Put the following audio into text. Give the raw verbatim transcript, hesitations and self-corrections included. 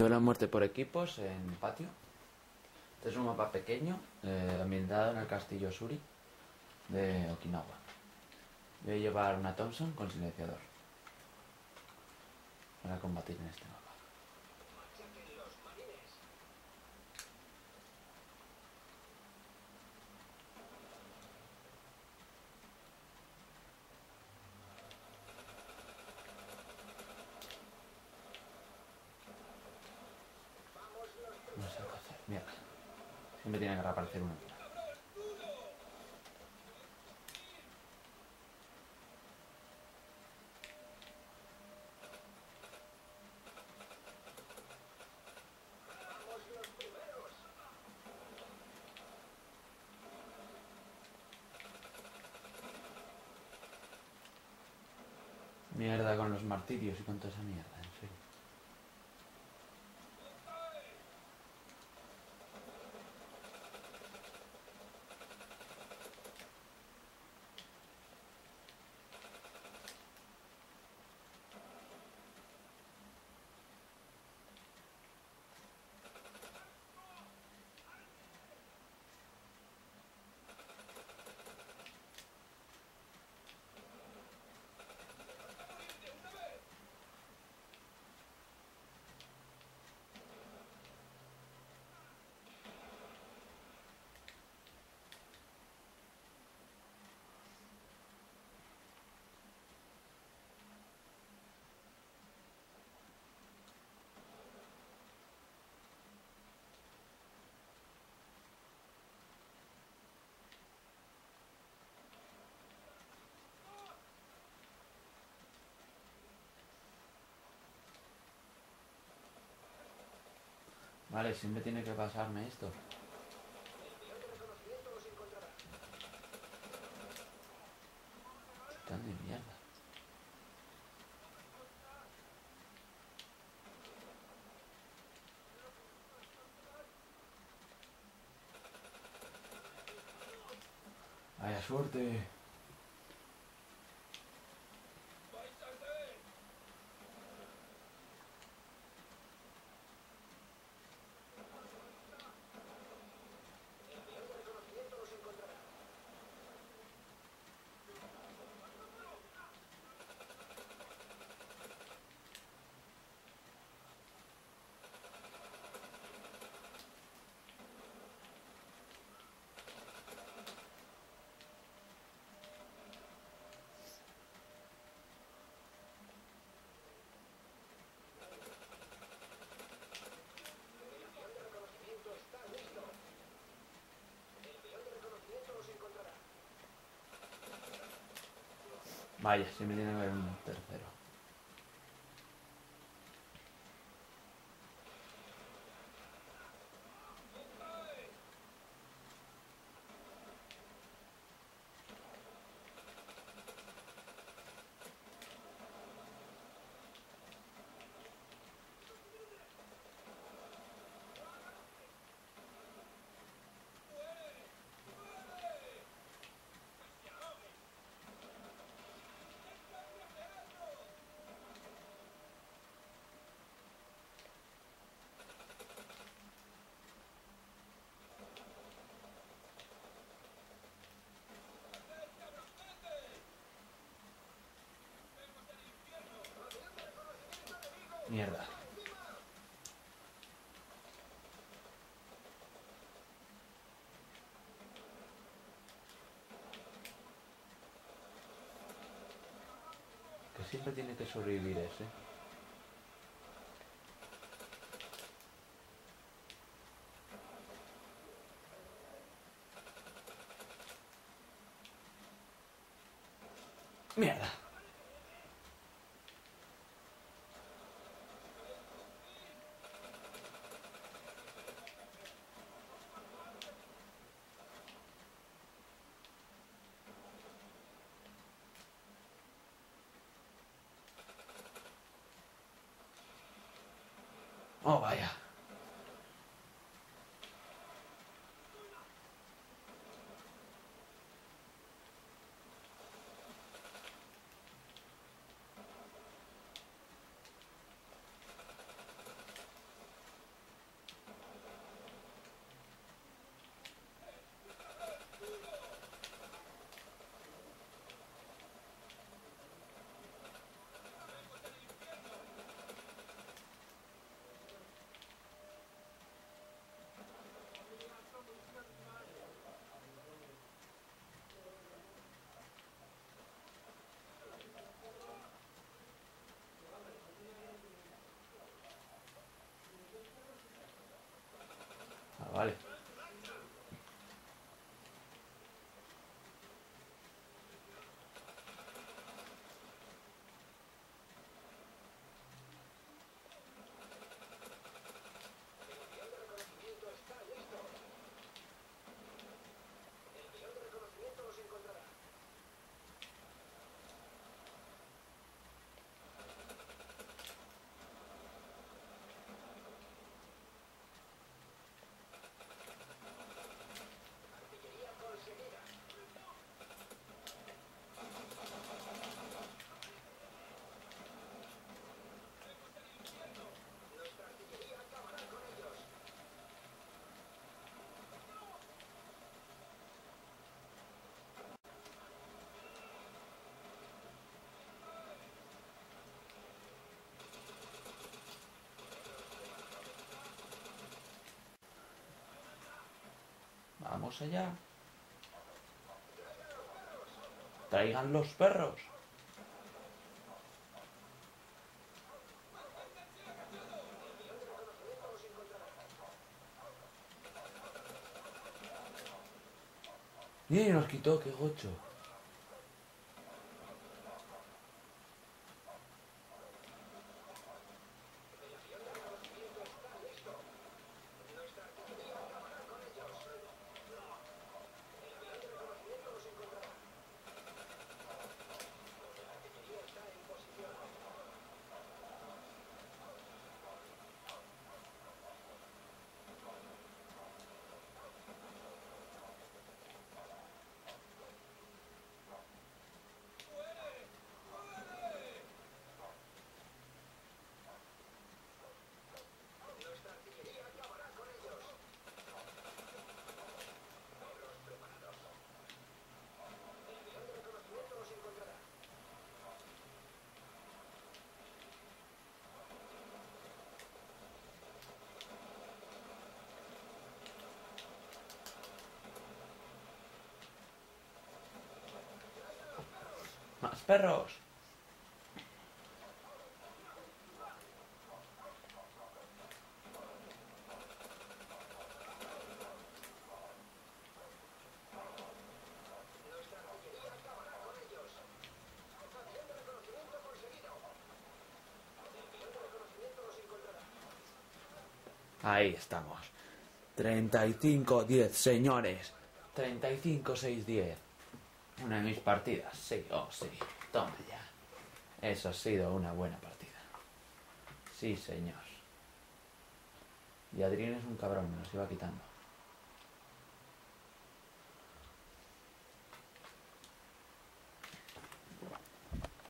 De la muerte por equipos en patio. Este es un mapa pequeño, eh, ambientado en el castillo Suri de Okinawa. Voy a llevar una Thomson con silenciador para combatir en este mapa. No sé qué hacer, mierda. Siempre tiene que reaparecer uno. Mierda con los martirios y con toda esa mierda, en serio. Vale, siempre tiene que pasarme esto. Están de mierda. Vaya suerte. Vaya, siempre tiene que haber un tercero. Mierda. Que siempre tiene que sobrevivir ese. Mierda. Oh, vaya. vale. Vamos allá. Traigan los perros. Y nos quitó, qué gocho. ¡Más perros! Ahí estamos. treinta y cinco diez, señores. treinta y cinco seis diez. Una de mis partidas. Sí, oh sí. Toma ya. Eso ha sido una buena partida. Sí, señor. Y Adrián es un cabrón, me los iba quitando.